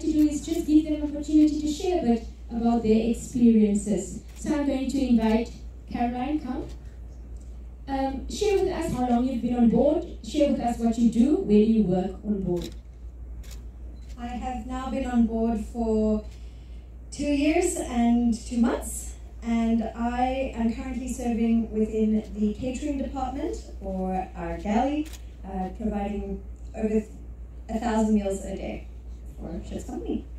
to do is just give them an opportunity to share a bit about their experiences. So I'm going to invite Caroline, come. Share with us how long you've been on board. Share with us what you do, where do you work on board. I have now been on board for 2 years and 2 months, and I am currently serving within the catering department for our galley, providing over 1,000 meals a day for Ship's Company.